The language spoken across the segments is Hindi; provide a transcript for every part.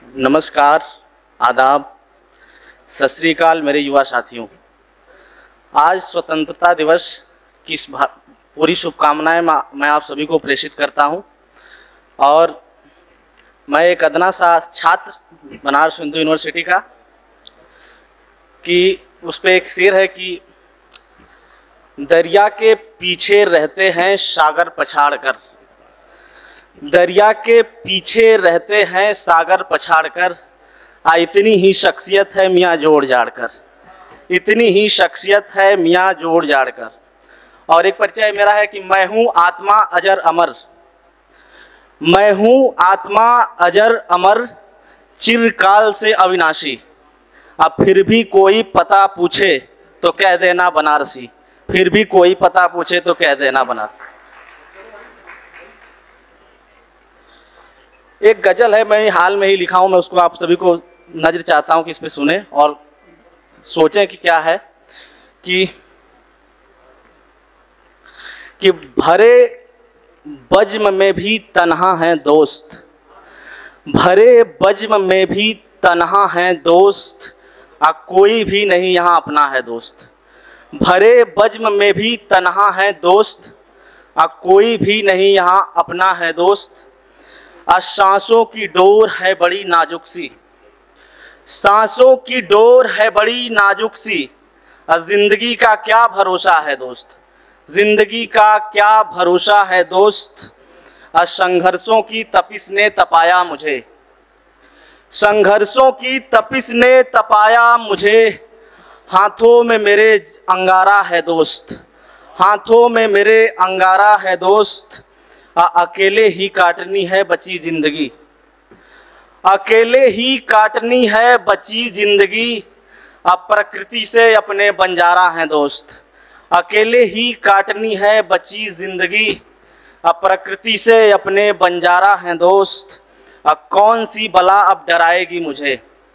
नमस्कार, आदाब, सत श्री अकाल मेरे युवा साथियों। आज स्वतंत्रता दिवस की पूरी शुभकामनाएं मैं आप सभी को प्रेषित करता हूं। और मैं एक अदना सा छात्र बनारस हिंदू यूनिवर्सिटी का, कि उस पर एक शेर है कि दरिया के पीछे रहते हैं सागर पछाड़ कर, दरिया के पीछे रहते हैं सागर पछाड़ कर, इतनी ही शख्सियत है मियाँ जोड़ जाड़ कर, इतनी ही शख्सियत है मियाँ जोड़ जाड़ कर। और एक परिचय मेरा है कि मैं हूँ आत्मा अजर अमर, मैं हूँ आत्मा अजर अमर, चिरकाल से अविनाशी। अब फिर भी कोई पता पूछे तो कह देना बनारसी, फिर भी कोई पता पूछे तो कह देना बनारसी। एक गजल है, मैं हाल में ही लिखा हूं, मैं उसको आप सभी को नजर चाहता हूं कि इस पे सुने और सोचें कि क्या है। कि भरे बज्म में भी तन्हा हैं दोस्त, भरे बज्म में भी तन्हा हैं दोस्त, कोई भी नहीं यहाँ अपना है दोस्त। भरे बज्म में भी तन्हा हैं दोस्त, कोई भी नहीं यहाँ अपना है दोस्त। सांसों की डोर है बड़ी नाजुक सी, सांसों की डोर है बड़ी नाजुक सी, जिंदगी का क्या भरोसा है दोस्त, जिंदगी का क्या भरोसा है दोस्त। संघर्षों की तपिश ने तपाया मुझे, संघर्षों की तपिश ने तपाया मुझे, हाथों में मेरे अंगारा है दोस्त, हाथों में मेरे अंगारा है दोस्त। अकेले ही काटनी है बची जिंदगी, अकेले ही काटनी है बची जिंदगी, प्रकृति से अपने बंजारा हैं दोस्त, अकेले ही काटनी है बची जिंदगी, प्रकृति से अपने बंजारा हैं दोस्त। कौन सी बला अब डराएगी मुझे,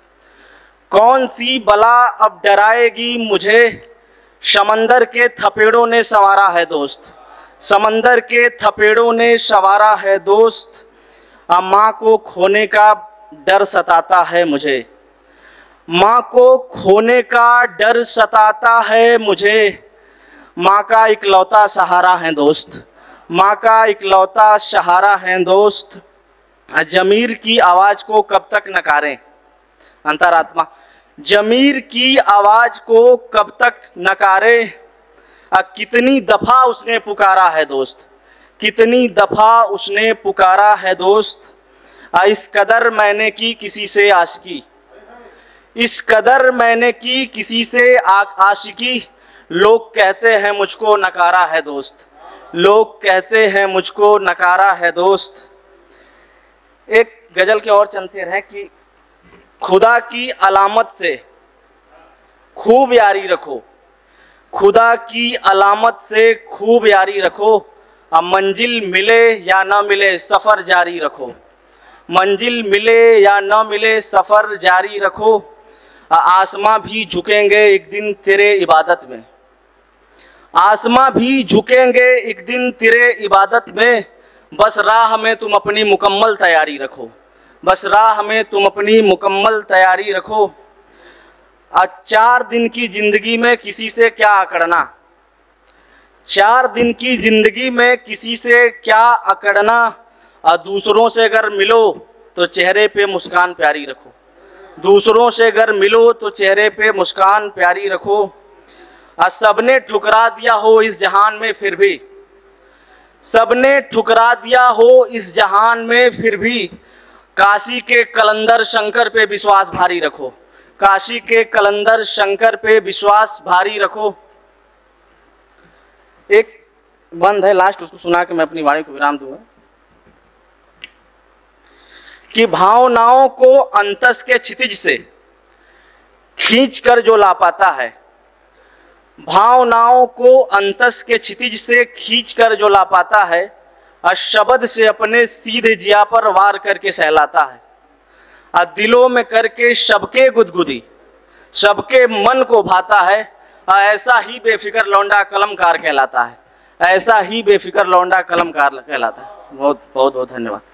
कौन सी बला अब डराएगी मुझे, समंदर के थपेड़ों ने संवारा है दोस्त, समंदर के थपेड़ों ने संवारा है दोस्त। माँ को खोने का डर सताता है मुझे, माँ को खोने का डर सताता है मुझे, माँ का इकलौता सहारा है दोस्त, माँ का इकलौता सहारा है दोस्त। जमीर की आवाज़ को कब तक नकारें, अंतरात्मा जमीर की आवाज़ को कब तक नकारे, कितनी दफ़ा उसने पुकारा है दोस्त, कितनी दफ़ा उसने पुकारा है दोस्त। इस कदर मैंने की किसी से आशिकी, इस कदर मैंने की किसी से आशिकी, लोग कहते हैं मुझको नकारा है दोस्त, लोग कहते हैं मुझको नकारा है दोस्त। एक गजल के और चंद शेर हैं कि खुदा की अलामत से खूब यारी रखो, खुदा की अलामत से खूब यारी रखो, मंजिल मिले या न मिले सफ़र जारी रखो, मंजिल मिले या न मिले सफ़र जारी रखो। आसमां भी झुकेंगे एक दिन तेरे इबादत में, आसमां भी झुकेंगे एक दिन तेरे इबादत में, बस राह में तुम अपनी मुकम्मल तैयारी रखो, बस राह में तुम अपनी मुकम्मल तैयारी रखो। 4 दिन की जिंदगी में किसी से क्या अकड़ना, 4 दिन की जिंदगी में किसी से क्या अकड़ना, दूसरों से अगर मिलो तो चेहरे पे मुस्कान प्यारी रखो, दूसरों से अगर मिलो तो चेहरे पे मुस्कान प्यारी रखो। सबने ठुकरा दिया हो इस जहान में फिर भी, सबने ठुकरा दिया हो इस जहान में फिर भी, काशी के कलंदर शंकर पे विश्वास भारी रखो, काशी के कलंदर शंकर पे विश्वास भारी रखो। एक बंद है लास्ट, उसको सुना के मैं अपनी वाणी को विराम दूंगा कि भावनाओं को अंतस के क्षितिज से खींच कर जो ला पाता है, भावनाओं को अंतस के क्षितिज से खींच कर जो ला पाता है, शब्द से अपने सीधे जिया पर वार करके सहलाता है, दिलों में करके सबके गुदगुदी सबके मन को भाता है, ऐसा ही बेफिक्र लौंडा कलमकार कहलाता है, ऐसा ही बेफिक्र लौंडा कलमकार कहलाता है। बहुत बहुत बहुत धन्यवाद।